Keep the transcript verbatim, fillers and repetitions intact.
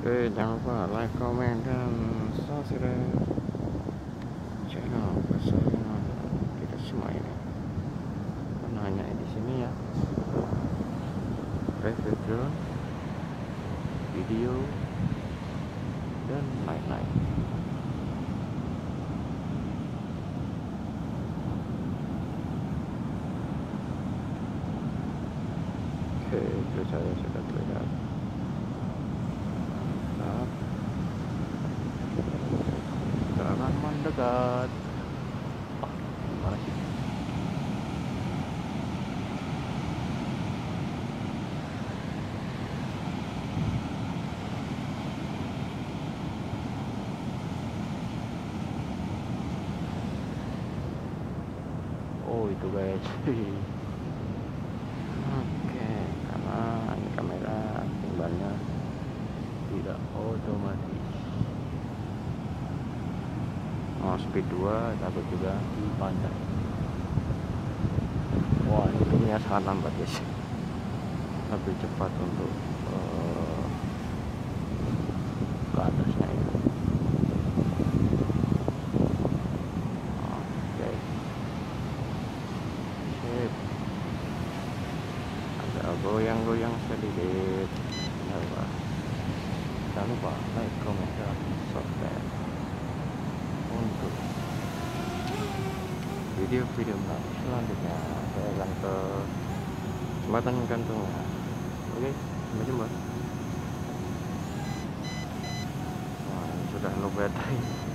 Oke, jangan lupa like, comment, dan subscribe channel kesayangan kita semua ini. Bukan hanya di sini ya, review drone, video, dan lain-lain. Oke, itu saya sudah terlihat. Nah, jangan mendekat. Oh, gimana sih? Oh, itu guys. Oke, karena ini kamera timbalnya tidak otomatis. Mau speed dua takut juga di pantai. Wah, ini filmnya sangat lambat guys, lebih cepat untuk uh, ke atasnya ya. Oke, sip. Ada goyang-goyang sedikit. Jangan jangan lupa like, comment, dan subscribe untuk video-video selanjutnya. Saya akan ke jembatan gantungnya. Oke, sampai jumpa. Wah, ini sudah low battery.